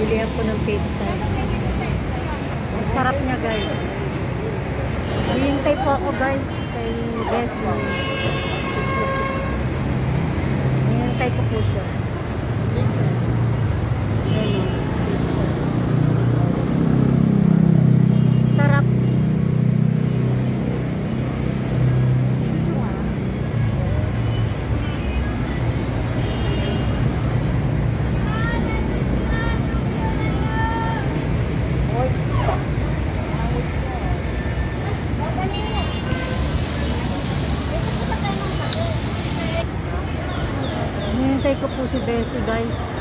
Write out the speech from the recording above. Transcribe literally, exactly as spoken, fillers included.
Bilihan po ng pizza. Ang sarap niya, guys. Hihintay po ako, guys, kay Bessie. Hihintay ko po siya. Ayan o. Sarap. Hinihintay ko po si Bessie, guys.